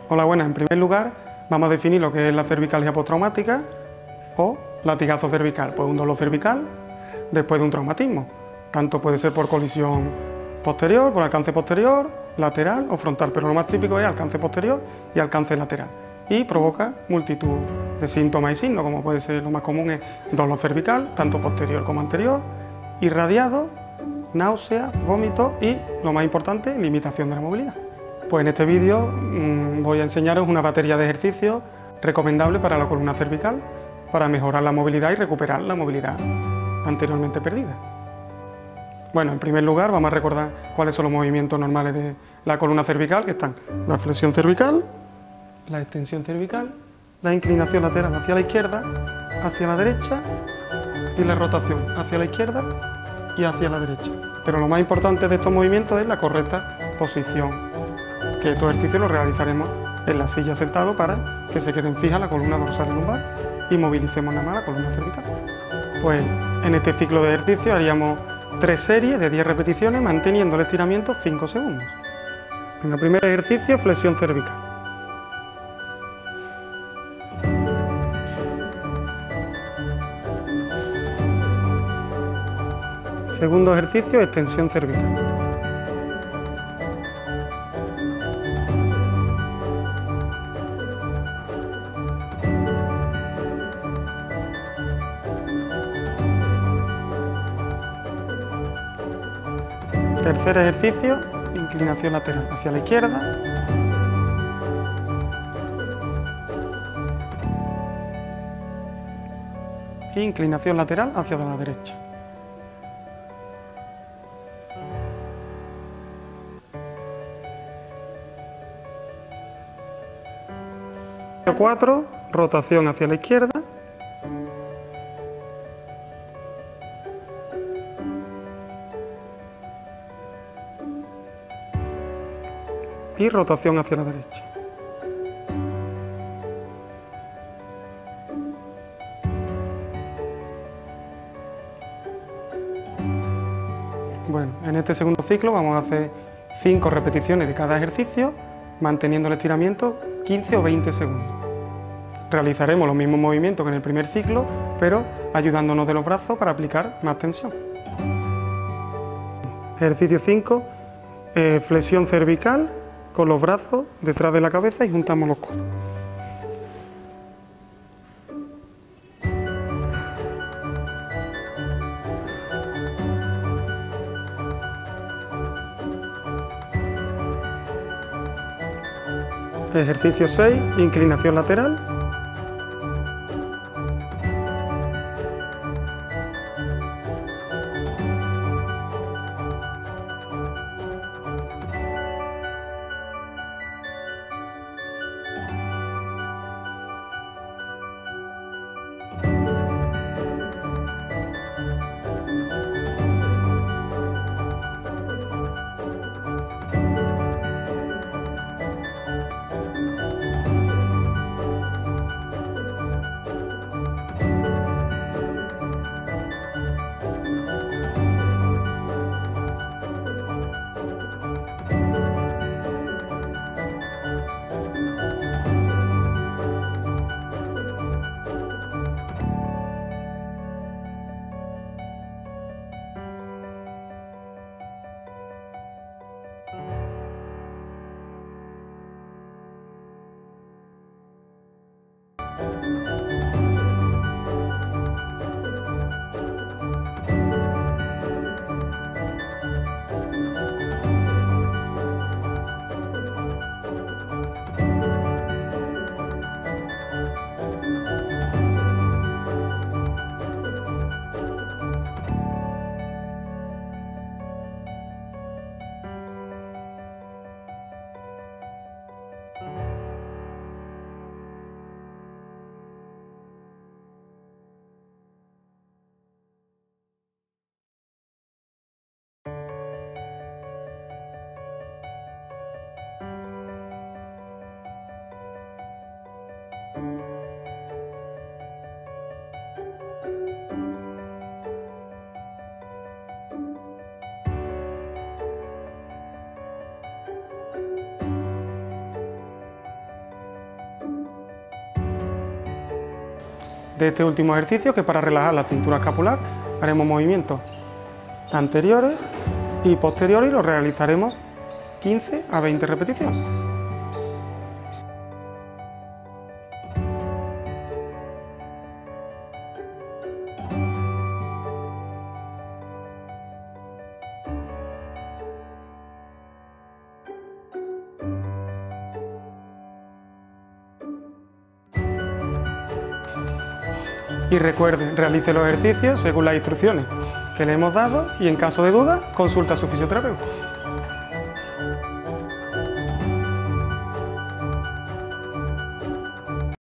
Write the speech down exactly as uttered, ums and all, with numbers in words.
Hola, buenas. En primer lugar, vamos a definir lo que es la cervicalgia postraumática o latigazo cervical. Pues un dolor cervical después de un traumatismo. Tanto puede ser por colisión posterior, por alcance posterior, lateral o frontal, pero lo más típico es alcance posterior y alcance lateral. Y provoca multitud de síntomas y signos, como puede ser lo más común es dolor cervical, tanto posterior como anterior, irradiado, náusea, vómito y, lo más importante, limitación de la movilidad. Pues en este vídeo mmm, voy a enseñaros una batería de ejercicios recomendables para la columna cervical para mejorar la movilidad y recuperar la movilidad anteriormente perdida. Bueno, en primer lugar vamos a recordar cuáles son los movimientos normales de la columna cervical, que están la flexión cervical, la extensión cervical, la inclinación lateral hacia la izquierda, hacia la derecha y la rotación hacia la izquierda y hacia la derecha. Pero lo más importante de estos movimientos es la correcta posición, que estos ejercicios los realizaremos en la silla sentado para que se queden fijas la columna dorsal y lumbar y movilicemos nada más la columna cervical. Pues en este ciclo de ejercicios haríamos tres series de diez repeticiones manteniendo el estiramiento cinco segundos. En el primer ejercicio, flexión cervical. Segundo ejercicio, extensión cervical. Tercer ejercicio, inclinación lateral hacia la izquierda. E inclinación lateral hacia la derecha. cuatro, rotación hacia la izquierda. Y rotación hacia la derecha. Bueno, en este segundo ciclo vamos a hacer cinco repeticiones de cada ejercicio, manteniendo el estiramiento quince o veinte segundos. Realizaremos los mismos movimientos que en el primer ciclo, pero ayudándonos de los brazos para aplicar más tensión. Ejercicio cinco, eh, flexión cervical, con los brazos detrás de la cabeza y juntamos los codos. Ejercicio seis, inclinación lateral. de este último ejercicio, que para relajar la cintura escapular haremos movimientos anteriores y posteriores y los realizaremos quince a veinte repeticiones. Y recuerde, realice los ejercicios según las instrucciones que le hemos dado y en caso de duda, consulta a su fisioterapeuta.